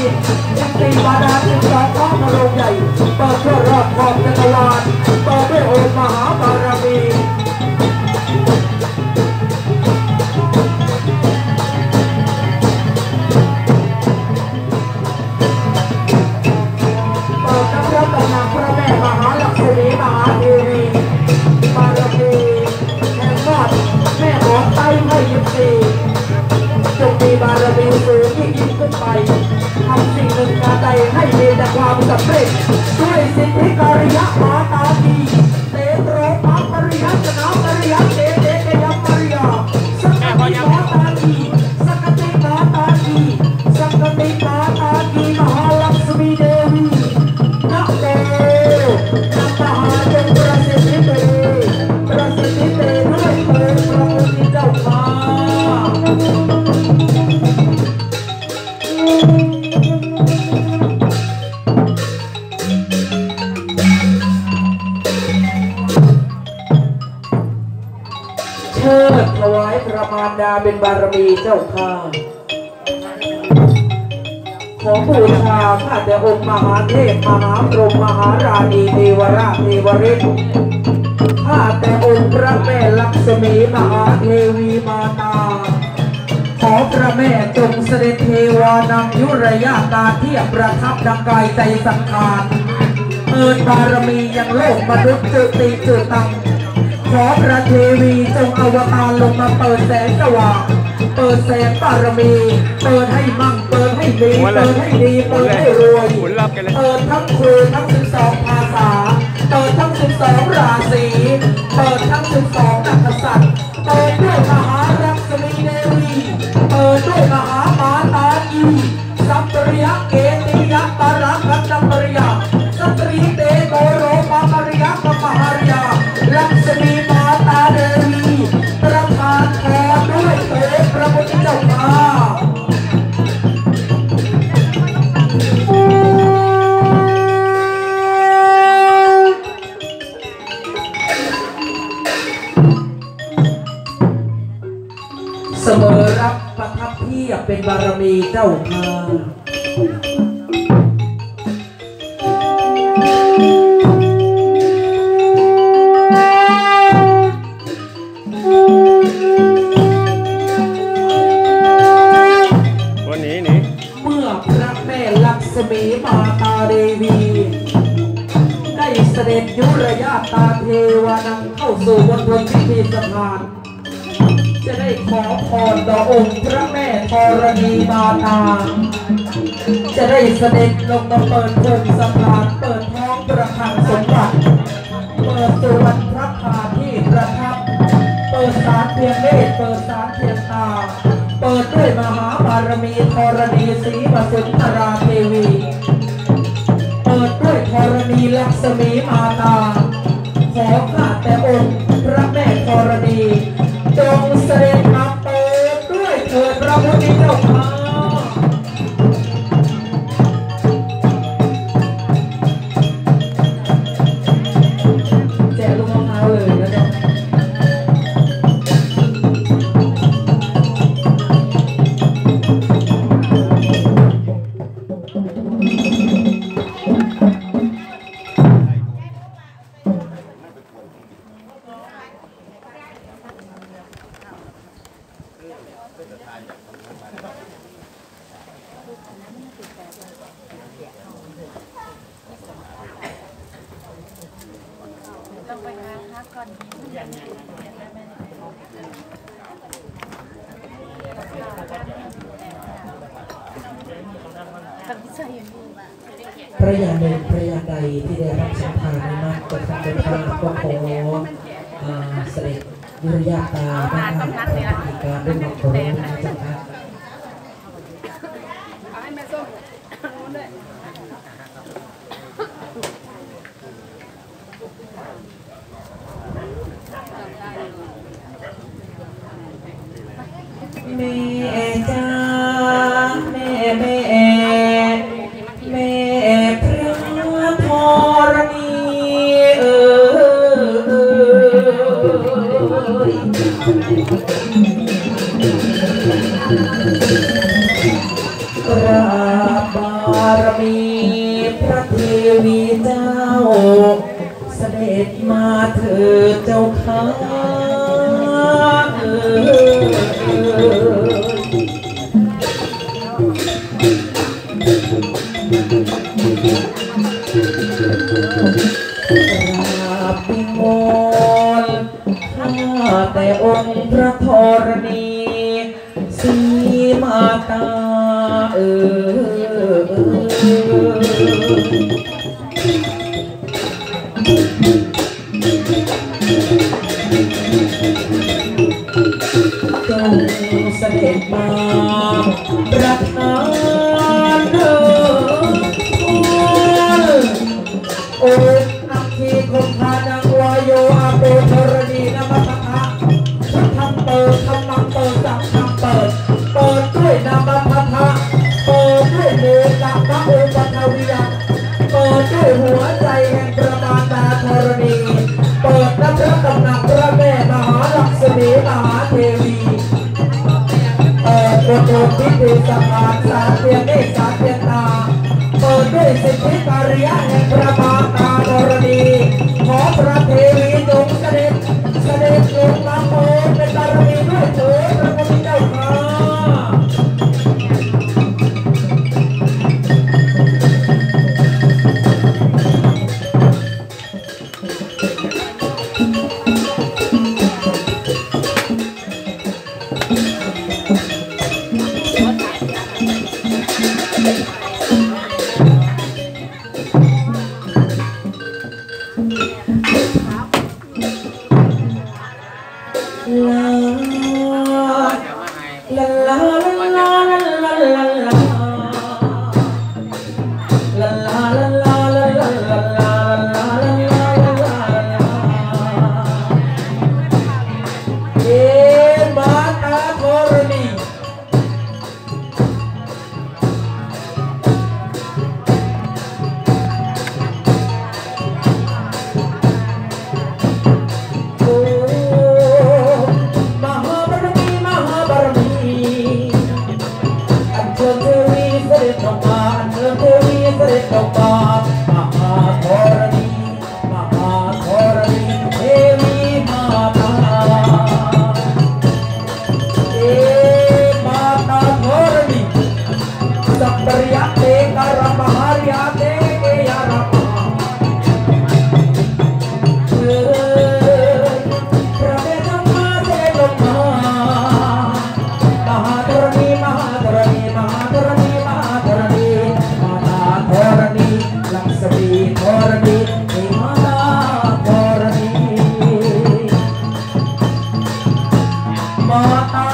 ยังตีบาดาล12ท้องพระโรงใหญ่เปิดทั่วรอบขอบจักรวาลเปิดด้วยองค์มหาบารมีจงมีบารมีสูงยิ่งขึ้นไปทำสิ่งหนึ่งงานใดให้มีแต่ความสำเร็จด้วยสิทธิกริยะมาตาดีเตโตรปัปริยะชนะปริยะเตเตกยปริยะสักกติมาตาดีสักกติมาตาดีสักกติมาตาดีมหาลักษมีเดวีนะโมนะมหาจงประสิทธิเตประสิทธิเตด้วยเถิดพระพุทธเจ้าข้าเชิดถวายพระมารดาเป็นบารมีเจ้าข้าขอบูชาข้าแต่องค์มหาเทพมหาพรหมมหาราณีเทวราชเทวฤทธิ์ข้าแต่องค์พระแม่ลักษมีมหาเทวีมาตาขอพระแม่จงเสด็จเทวานำยุรยาตาเทียบประทับดังกายใจสังขารเอิญบารมียังโลกมนุษย์จุติจุตังขอพระเทวีจงอวตารลงมาเปิดแสงสว่างเปิดแสงบารมีเปิดให้มั่งเปิดให้ดีเปิดให้ดีเปิดให้รวยเปิดทั้งครูทั้ง12ภาษาเปิดทั้ง12ราศีเปิดทั้ง12นักษัตริย์เปิดด้วยมหาลักษมีเดวีเปิดด้วยมหามาตาอีสัพปริยะเกติยะปารักขันปริยะสัตรีเตโกโรปาปริยะปมหาริยาลักษมีมาตาเดวีประทานพรด้วยเถิดพระพุทธเจ้าข้าเสมอรับประทับเทียบเป็นบารมีเจ้าข้ามีมาตาเดวีได้เสด็จยุรยาตาเทวานังเข้าสู่บนพิธีสถานจะได้ขอพรต่อองค์พระแม่ธรณีมาตาจะได้เสด็จลงมาเปิดพงสถานเปิดท้องประคังสมบัติเปิดสุวรรณพระพาที่ประทับเปิดศาลเพียงเนตรเปิดศาลเพียงตาเปิดด้วยมหาบารมีธรณีศรีวสุนทราเทวีเปิดด้วยธรณีลักษมีมาตาขอข้าแต่องค์พระแม่ธรณีจงเสด็จมาเปิดด้วยเถิดพระพุทธเจ้าข้าแจกลูกมะพร้าวเลยนะจ๊ะพระยาหนึ่งพระยาใดที่ได้รับสัมภาระมากกว่าสัมภาระก็ขอเสด็จยุรยาตาด้านหน้าพระพิการด้วยความเคารพนะจ๊ะครับแม่จ้าแม่พระธรณีกราบบาแต่องค์พระธรณีสีมาตาจงเสด็จมาประทานโอ้ยนักทีคงพานังวายโยอาโปธรณีนมัสสะพุทธังเปิดธรรมังเปิดสังฆังเปิดด้วยนามัสสะเปิดด้วยเนกะพระองค์ปฐวียะเปิดด้วยหัวใจแห่งประมาณาธรณีเปิดน้ำพระตำหนักพระแม่มหาลักษมีมหาเทวีบทพิธีสถานสาเทียนเนตรสาเทียนตาเปิดด้วยสิทธิการิยะแห่งพระบาตาธรณีขอพระเทวีจงเสด็จลงมาโปรดเป็นบารมีด้วยเถิดพระพุทธเจ้าข้ามาตา